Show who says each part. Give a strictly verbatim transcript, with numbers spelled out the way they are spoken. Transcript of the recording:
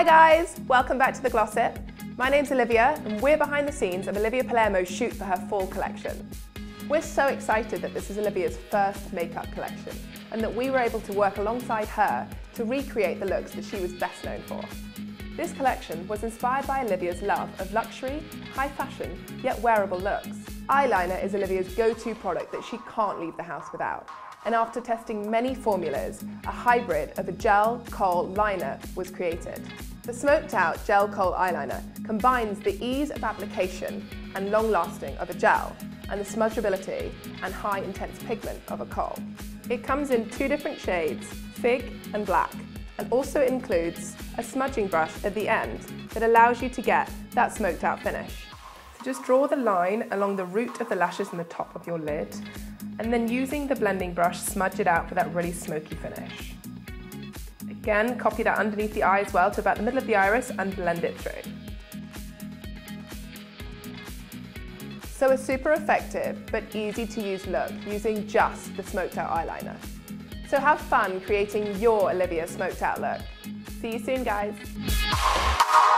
Speaker 1: guys, welcome back to the Glossip. My name's Olivia and we're behind the scenes of Olivia Palermo's shoot for her fall collection. We're so excited that this is Olivia's first makeup collection and that we were able to work alongside her to recreate the looks that she was best known for. This collection was inspired by Olivia's love of luxury, high fashion, yet wearable looks. Eyeliner is Olivia's go-to product that she can't leave the house without. And after testing many formulas, a hybrid of a gel kohl liner was created. The smoked out gel kohl eyeliner combines the ease of application and long lasting of a gel and the smudgeability and high intense pigment of a kohl. It comes in two different shades, fig and black, and also includes a smudging brush at the end that allows you to get that smoked out finish. So just draw the line along the root of the lashes and the top of your lid, and then using the blending brush, smudge it out for that really smoky finish. Again, copy that underneath the eye as well to about the middle of the iris and blend it through. So a super effective but easy to use look using just the smoked out eyeliner. So have fun creating your Olivia smoked out look. See you soon, guys.